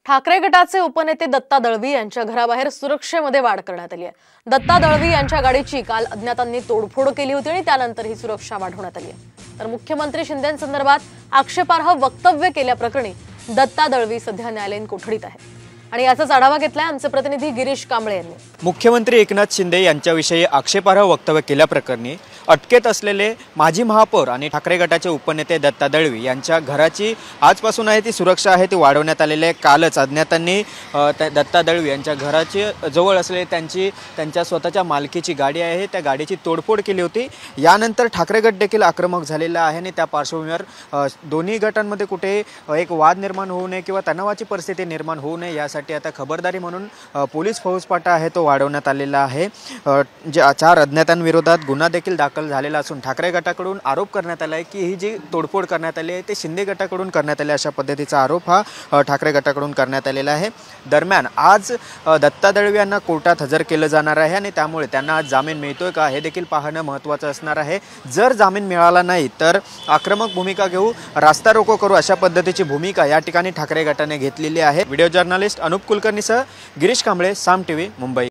ठाकरे गटाचे उपनेते दत्ता दळवी यांच्या घराबाहेर सुरक्षेमध्ये वाढ करण्यात आली आहे। दत्ता दळवी यांच्या गाडीची काल अज्ञातांनी तोडफोड केली होती आणि त्यानंतर ही सुरक्षा वाढवण्यात आली आहे। तर मुख्यमंत्री शिंदेंसंदर्भात आक्षेपार्ह वक्तव्य केल्याप्रकरणी दत्ता दळवी सध्या न्यायालयीन कोठडीत आहे आणि याचाच आढावा घेतलाय आमचे प्रतिनिधी गिरीश कांबळे यांनी। मुख्यमंत्री एकनाथ शिंदे यांच्याविषयी आक्षेपार्ह वक्तव्य केल्याप्रकरणी अटकेत असलेले माजी महापौर आणि ठाकरे गटाचे उपनेते दत्ता दळवी यांच्या घराची आजपासून आहे ती सुरक्षा आहे ती वाढवण्यात आलेली आहे। कालच अज्ञातांनी दत्ता दळवी यांच्या घराची जवळ असलेली त्यांच्या स्वतःच्या मालकीची गाडी आहे त्या गाडीची तोडफोड केली होती। यानंतर ठाकरे गट देखील आक्रमक झालेला आहे आणि त्या पार्श्वभूमीवर दोन्ही गटांमध्ये कुठे एक वाद निर्माण होऊ नये किंवा तणावाची परिस्थिती निर्माण होऊ नये यासाठी आता खबरदारी म्हणून पोलीस फौजफाटा आहे तो वाढवण्यात आलेला आहे। जे 4 अज्ञातांविरोधात गुन्हा देखील दाखल झालेला असून ठाकरे गटाकडून आरोप करण्यात आला आहे की ही जी तोडफोड करण्यात आली आहे ते शिंदे गटाकडून करण्यात आले अशा पद्धतीचा आरोप हा ठाकरे गटाकडून करण्यात आलेला आहे। दरम्यान आज दत्ता दळवी यांना कोर्टात हजर केलं जाणार आहे आणि त्यामुळे त्यांना आज जामीन मिळतोय का हे देखील पाहणं महत्त्वाचं असणार आहे। जर जामीन मिळाला नाही तर आक्रमक भूमिका घेऊ, रास्ता रोको करू अशा पद्धतीची भूमिका या ठिकाणी ठाकरे गटाने घेतलेली आहे। व्हिडिओ जर्नलिस्ट अनुप कुलकर्णीसह गिरीश कांबळे, साम टीव्ही, मुंबई।